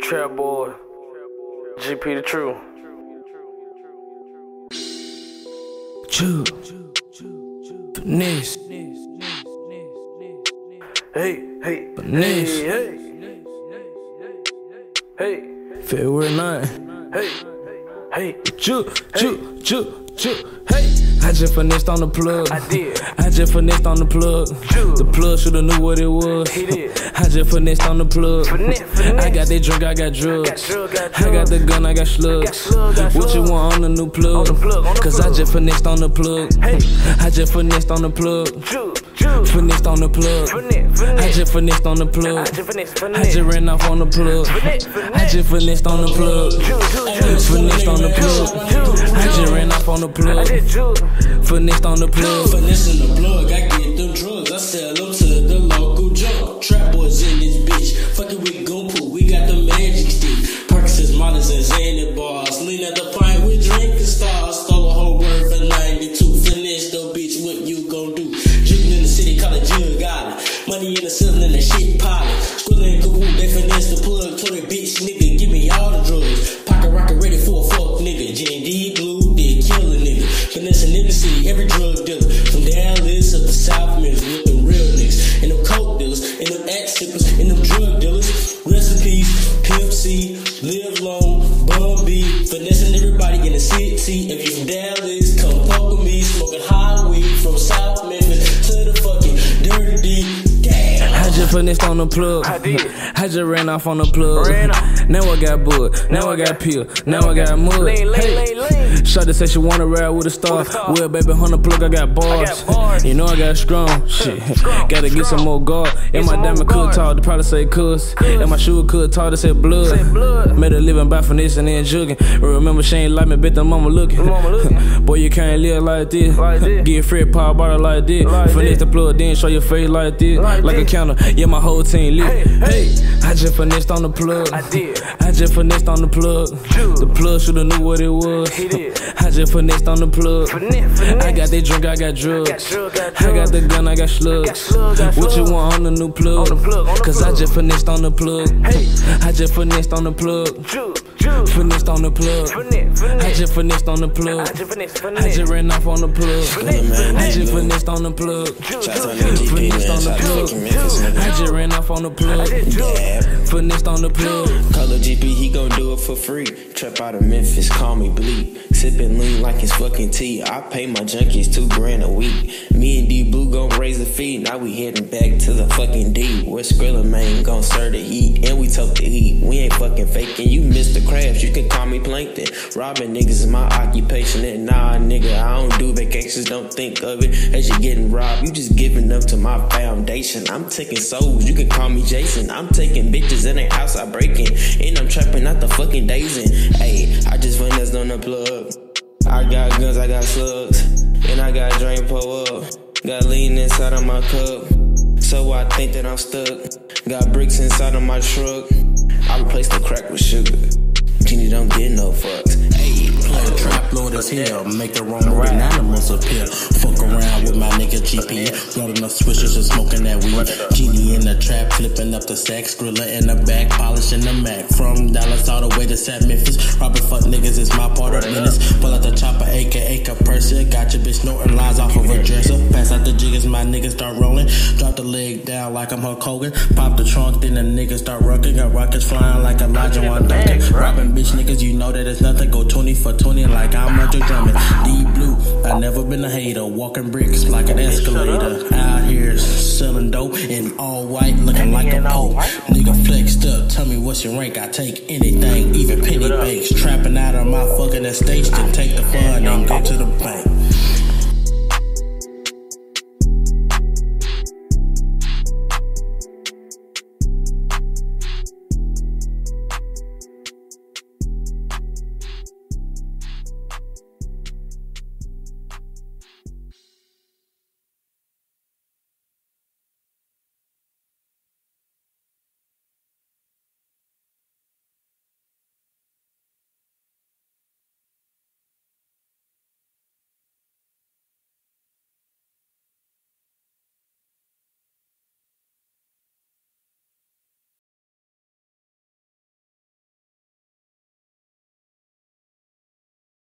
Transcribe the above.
Trap boy, GP the True. True. Finesse. Hey. Finesse. Hey. February 9. Hey. Choo. Hey. I just finessed on the plug. I did. I just finessed on the plug. True. The plug shoulda knew what it was. He did. I just finessed on the plug. Finesse. I got that drink, I got drugs. I got the gun, I got slugs. Got What you want on the new plug? On the plug. Cause I just finessed on the plug. Hey. I just finessed on the plug. True. Finessed on the plug. I just finessed on the plug. I just ran off on the plug. I just finessed on the plug. Finessed on the plug. I just ran off on the plug. Finessed on the plug. Finessing the plug, I get them drugs. I sell them to the local drug. Trap boys in this bitch. Fucking with Goompo, we got the magic stick. Percocets, Mollies, and Xanny bars. Lean at the pint with drinking stars. Stole a whole word for 92. Finesse the bitch, what you gon' do? Jigging in the city, call it Jug Island. Money in the ceiling and that shit piling. Squilling and Kawoot, they finesse the plug. Told that bitch, nigga, give me all the drugs. Pocket rocket ready for a fuck nigga. G&D blue, they kill a nigga. Finessing in the city, every drug dealer. From Dallas up to South Memphis, with them real niggas. And them coke dealers, and them axe sippers, and them drug dealers. Recipes, Pimp C, Live Long, Bum B. Finessing everybody in the city. If you from Dallas, come fuck with me. Smoking high weed from South Memphis to the fucking Dirty D. I just finessed on the plug. I did. I just ran off on the plug. Now I got bud. Now I got pill. Now I got mud. Lean. Shawty say she wanna ride with a star. Well, baby, on the plug, I got bars. You know I got strong. Shit. Gotta get some more guard. And my diamond could talk, they probably say cuss. And my shoe could talk, they say blood. Made a living by finesse and then jugging. Remember she ain't like me, bet the mama looking. Boy, you can't live like this. Get free pop bottle like this. Finesse the plug, then show your face like this. Like a counter, yeah, my whole team lit. Hey, I just finessed on the plug. I did. I just finessed on the plug. The plug shoulda knew what it was. He did. I just finessed on the plug. I got that drink, I got drugs. I got the gun, I got slugs. What you want on the new plug? Cause I just finessed on the plug. I just finessed on the plug. Finessed on the plug. I just finessed on the plug. I just ran off on the plug. I just finessed on the plug. Finessed on the plug. I just ran off on the plug. Finessed on the plug. Call a GP, he gon' do it for free. Trap out of Memphis, call me Bleak. Sippin' lean like it's fucking tea. I pay my junkies $2 a week. Me and D Blue gon' raise the fee. Now we heading back to the fucking D. Where Skrilla man gon' serve the heat. And we tote the heat. We ain't fucking faking. You missed the crabs, you can call me Plankton. Robbing niggas is my occupation. And nah, nigga, I don't do vacations. Don't think of it as you getting robbed. You just giving up to my foundation. I'm taking souls, you can call me Jason. I'm taking bitches in their house, I breaking. And I'm trapping out the fucking days in. Ayy, I just finessed on the plug. I got guns, I got slugs. And I got drain pull up. Got lean inside of my cup. So I think that I'm stuck. Got bricks inside of my truck. I replaced the crack with sugar. Genie don't get no fucks. Ayy, play trap load as hell, make the wrong move and animals appear. Fuck around with my nigga GP, rolling up swishers and smoking that weed. Genie in the trap, flipping up the sack, Skrilla in the back, polishing the Mac. From Dallas all the way to South Memphis, robbing fuck niggas is my part of business. Pull out the chopper, aka Capersia, got your bitch snorting lines off of a dresser. Pass out the jiggers, my niggas start rolling. Drop the leg down like I'm Hulk Hogan. Pop the trunk, then the niggas start rocking. Got rockets flying like Elijah One Duncan. Robbing bitch niggas, you know that it's nothing. Go 20 for 20 like I'm Roger Drummond. D Blue, I never been a hater. Walking bricks like an escalator. Out here selling dope in all white, looking like a pope. Nigga flexed up, tell me what's your rank. I take anything, even penny banks. Trapping out of my fucking estate to take the fun and go to the bank.